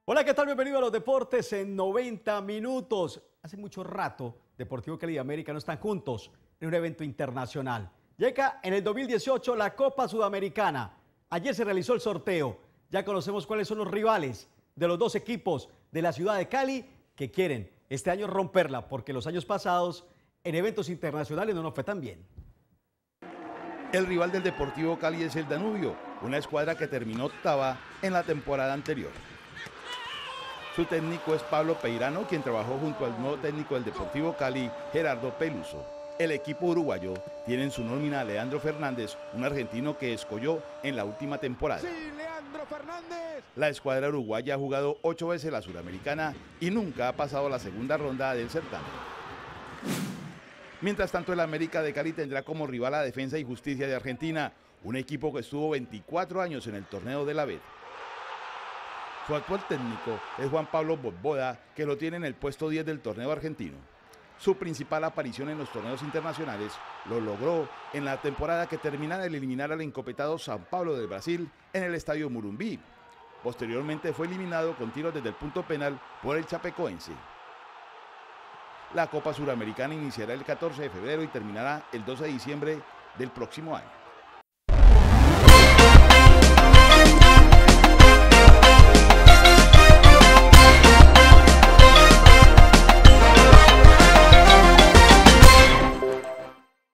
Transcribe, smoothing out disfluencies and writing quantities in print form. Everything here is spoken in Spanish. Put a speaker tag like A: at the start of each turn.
A: Hola, ¿qué tal? Bienvenido a los deportes en 90 minutos. Hace mucho rato, Deportivo Cali y América no están juntos en un evento internacional. Llega en el 2018 la Copa Sudamericana. Ayer se realizó el sorteo. Ya conocemos cuáles son los rivales de los dos equipos de la ciudad de Cali que quieren este año romperla, porque los años pasados en eventos internacionales no nos fue tan bien.
B: El rival del Deportivo Cali es el Danubio, una escuadra que terminó octava en la temporada anterior. Su técnico es Pablo Peirano, quien trabajó junto al nuevo técnico del Deportivo Cali, Gerardo Peluso. El equipo uruguayo tiene en su nómina a Leandro Fernández, un argentino que escolló en la última temporada.
C: ¡Sí, Leandro Fernández!
B: La escuadra uruguaya ha jugado 8 veces la Sudamericana y nunca ha pasado la segunda ronda del certamen. Mientras tanto, el América de Cali tendrá como rival a Defensa y Justicia de Argentina, un equipo que estuvo 24 años en el torneo de la B. Su actual técnico es Juan Pablo Botboda, que lo tiene en el puesto 10 del torneo argentino. Su principal aparición en los torneos internacionales lo logró en la temporada que termina de eliminar al encopetado São Paulo del Brasil en el estadio Murumbí. Posteriormente fue eliminado con tiros desde el punto penal por el Chapecoense. La Copa Suramericana iniciará el 14 de febrero y terminará el 12 de diciembre del próximo año.